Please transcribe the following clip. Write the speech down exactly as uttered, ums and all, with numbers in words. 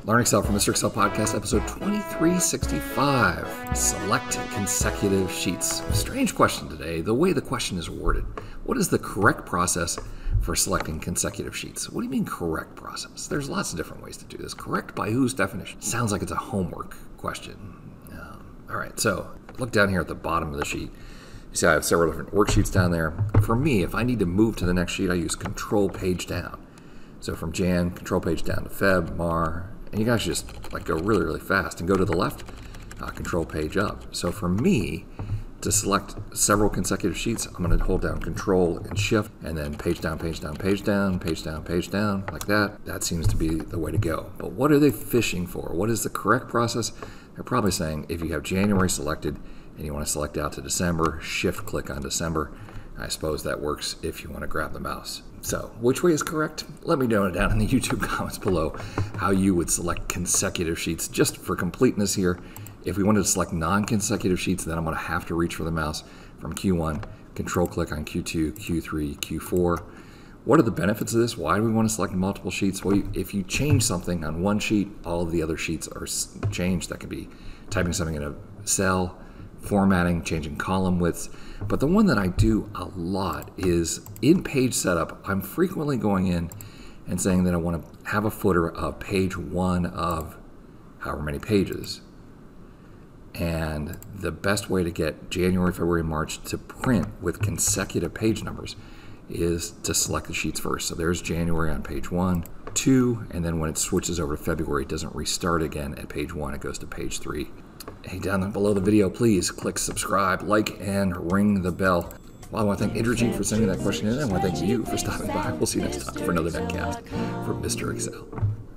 Learn Excel from Mister Excel Podcast, episode twenty-three sixty-five. Select consecutive sheets. Strange question today, the way the question is worded. What is the correct process for selecting consecutive sheets? What do you mean correct process? There's lots of different ways to do this. Correct by whose definition? Sounds like it's a homework question. Um, all right, so look down here at the bottom of the sheet. You see I have several different worksheets down there. For me, if I need to move to the next sheet, I use Ctrl+PageDown. So from Jan, Ctrl+PageDown to Feb, Mar, and you guys just like go really, really fast and go to the left, uh, Control-Page up. So for me, to select several consecutive sheets, I'm going to hold down Control and Shift, and then Page Down, Page Down, Page Down, Page Down, Page Down, like that. That seems to be the way to go. But what are they fishing for? What is the correct process? They're probably saying if you have January selected and you want to select out to December, Shift click on December. I suppose that works if you want to grab the mouse. So, which way is correct? Let me know down in the YouTube comments below how you would select consecutive sheets. Just for completeness here, if we wanted to select non-consecutive sheets, then I'm going to have to reach for the mouse from Q one, control click on Q two, Q three, Q four. What are the benefits of this? Why do we want to select multiple sheets? Well, if you change something on one sheet, all of the other sheets are changed. That could be typing something in a cell, formatting, changing column widths. But the one that I do a lot is in page setup, I'm frequently going in and saying that I want to have a footer of page one of however many pages. And the best way to get January, February, March to print with consecutive page numbers is to select the sheets first. So there's January on page one, two, and then when it switches over to February, it doesn't restart again at page one, it goes to page three. Hey, down below the video, please click subscribe, like, and ring the bell. Well, I want to thank Indrajeet for sending that question in. I want to thank you for stopping by. We'll see you next time for another netcast from Mister Excel.